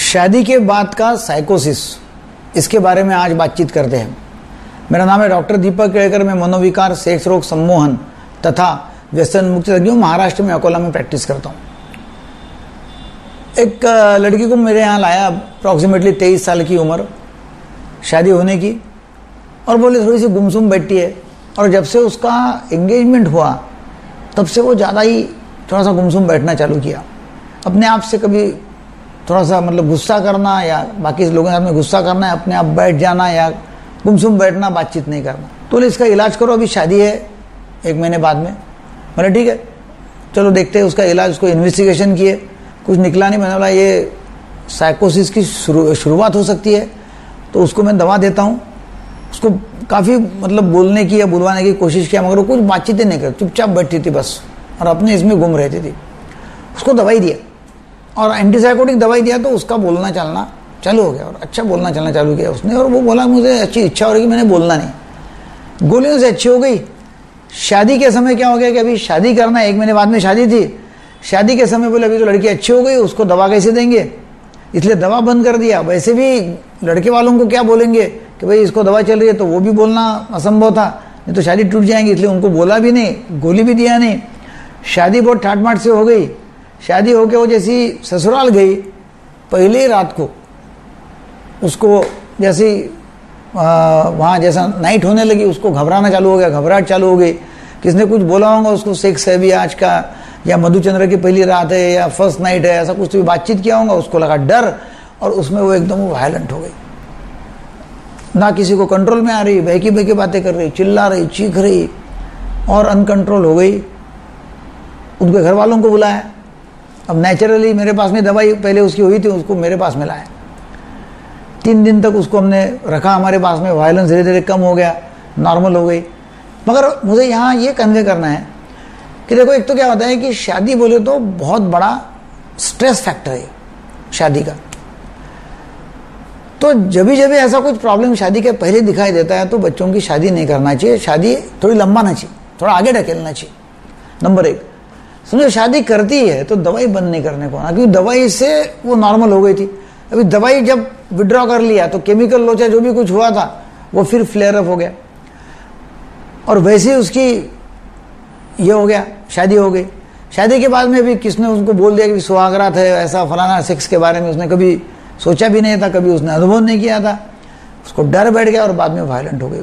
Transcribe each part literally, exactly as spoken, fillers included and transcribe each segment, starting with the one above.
शादी के बाद का साइकोसिस, इसके बारे में आज बातचीत करते हैं। मेरा नाम है डॉक्टर दीपक केळकर। मैं मनोविकार, सेक्स रोग, सम्मोहन तथा व्यसन मुक्ति तज्ञ महाराष्ट्र में अकोला में प्रैक्टिस करता हूँ। एक लड़की को मेरे यहाँ लाया, अप्रॉक्सीमेटली तेईस साल की उम्र, शादी होने की, और बोले थोड़ी सी गुमसुम बैठती है। और जब से उसका एंगेजमेंट हुआ तब से वो ज़्यादा ही थोड़ा सा गुमसुम बैठना चालू किया। अपने आप से कभी थोड़ा सा मतलब गुस्सा करना या बाकी लोगों के साथ में गुस्सा करना, अपने आप बैठ जाना या गुमसुम बैठना, बातचीत नहीं करना। तो इसका इलाज करो, अभी शादी है एक महीने बाद में। मैंने ठीक है चलो देखते हैं उसका इलाज। उसको इन्वेस्टिगेशन किए, कुछ निकला नहीं। मैंने बोला ये साइकोसिस की शुरू शुरुआत हो सकती है, तो उसको मैं दवा देता हूँ। उसको काफ़ी मतलब बोलने की या बुलवाने की कोशिश किया, मगर वो कुछ बातचीत नहीं कर, चुपचाप बैठती थी बस और अपने इसमें गुम रहती थी। उसको दवाई दिया और एंटीसाइकोटिक दवाई दिया, तो उसका बोलना चलना चालू हो गया और अच्छा बोलना चलना चालू किया उसने। और वो बोला मुझे अच्छी इच्छा हो रही कि मैंने बोलना नहीं। गोलियों से अच्छी हो गई। शादी के समय क्या हो गया कि अभी शादी करना है, एक महीने बाद में शादी थी। शादी के समय बोले अभी तो लड़की अच्छी हो गई, उसको दवा कैसे देंगे, इसलिए दवा बंद कर दिया। वैसे भी लड़के वालों को क्या बोलेंगे कि भाई इसको दवा चल रही है, तो वो भी बोलना असंभव था, नहीं तो शादी टूट जाएंगी, इसलिए उनको बोला भी नहीं, गोली भी दिया नहीं। शादी बहुत ठाट-बाट से हो गई। शादी होके वो जैसी ससुराल गई, पहले ही रात को उसको जैसी वहाँ जैसा नाइट होने लगी, उसको घबराना चालू हो गया, घबराहट चालू हो गई। किसने कुछ बोला होगा उसको, सेक्स है भी आज का, या मधुचंद्र की पहली रात है, या फर्स्ट नाइट है, ऐसा कुछ तो बातचीत किया होगा। उसको लगा डर, और उसमें वो एकदम वायलेंट हो गई। ना किसी को कंट्रोल में आ रही, बहकी बहकी बातें कर रही, चिल्ला रही, चीख रही, और अनकंट्रोल हो गई। उनके घर वालों को बुलाया। अब नेचुरली मेरे पास में दवाई पहले उसकी हुई थी, उसको मेरे पास में लाया। तीन दिन तक उसको हमने रखा हमारे पास में। वायलेंस धीरे धीरे कम हो गया, नॉर्मल हो गई। मगर मुझे यहाँ ये कन्वे करना है कि देखो, एक तो क्या होता है कि शादी बोले तो बहुत बड़ा स्ट्रेस फैक्टर है शादी का। तो जब भी जब भी ऐसा कुछ प्रॉब्लम शादी के पहले दिखाई देता है, तो बच्चों की शादी नहीं करना चाहिए। शादी थोड़ी लंबाना चाहिए, थोड़ा आगे ढकेलना चाहिए। नंबर एक, समझो शादी करती है तो दवाई बंद नहीं करने को ना, क्योंकि दवाई से वो नॉर्मल हो गई थी। अभी दवाई जब विड्रॉ कर लिया तो केमिकल लोचा जो भी कुछ हुआ था वो फिर फ्लेयर अप हो गया, और वैसे ही उसकी ये हो गया, शादी हो गई। शादी के बाद में भी किसने उसको बोल दिया कि सुहागरात है, ऐसा फलाना, सेक्स के बारे में उसने कभी सोचा भी नहीं था, कभी उसने अनुभव नहीं किया था। उसको डर बैठ गया और बाद में वायलेंट हो गई।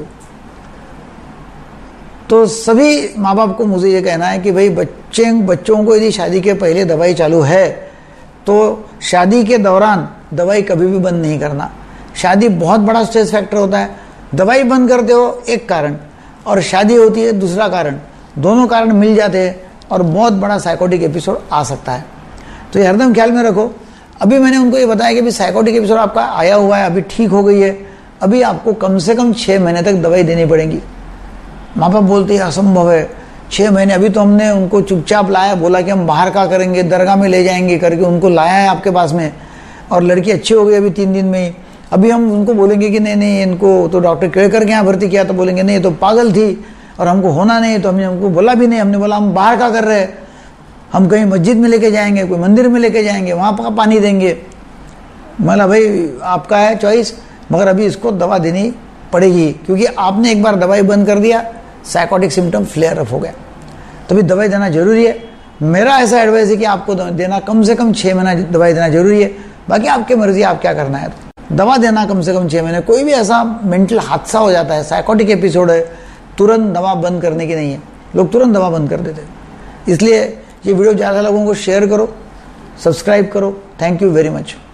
तो सभी माँ बाप को मुझे ये कहना है कि भाई बच्चे बच्चों को यदि शादी के पहले दवाई चालू है तो शादी के दौरान दवाई कभी भी बंद नहीं करना। शादी बहुत बड़ा स्ट्रेस फैक्टर होता है। दवाई बंद करते हो एक कारण, और शादी होती है दूसरा कारण। दोनों कारण मिल जाते हैं और बहुत बड़ा साइकोटिक एपिसोड आ सकता है। तो ये हरदम ख्याल में रखो। अभी मैंने उनको ये बताया कि अभी साइकोटिक एपिसोड आपका आया हुआ है, अभी ठीक हो गई है, अभी आपको कम से कम छः महीने तक दवाई देनी पड़ेगी। माँ बाप बोलते हैं असंभव है, छः महीने। अभी तो हमने उनको चुपचाप लाया, बोला कि हम बाहर का करेंगे, दरगाह में ले जाएंगे करके उनको लाया है आपके पास में, और लड़की अच्छी हो गई अभी तीन दिन में ही। अभी हम उनको बोलेंगे कि नहीं नहीं इनको तो डॉक्टर केळकर के यहाँ भर्ती किया, तो बोलेंगे नहीं ये तो पागल थी और हमको होना नहीं, तो हमने हमको बोला भी नहीं। हमने बोला हम बाहर का कर रहे हैं, हम कहीं मस्जिद में लेके जाएंगे, कोई मंदिर में लेके जाएंगे, वहाँ का पानी देंगे। बोला भाई आपका है चॉइस, मगर अभी इसको दवा देनी पड़ेगी, क्योंकि आपने एक बार दवाई बंद कर दिया, साइकोटिक सिम्टम फ्लेयर अप हो गया, तो भी दवाई देना जरूरी है। मेरा ऐसा एडवाइस है कि आपको देना कम से कम छः महीना दवाई देना जरूरी है। बाकी आपकी मर्जी, आप क्या करना है। दवा देना कम से कम छः महीने। कोई भी ऐसा मेंटल हादसा हो जाता है, साइकोटिक एपिसोड है, तुरंत दवा बंद करने की नहीं है। लोग तुरंत दवा बंद कर देते हैं। इसलिए ये वीडियो ज़्यादा लोगों को शेयर करो, सब्सक्राइब करो। Thank you very much.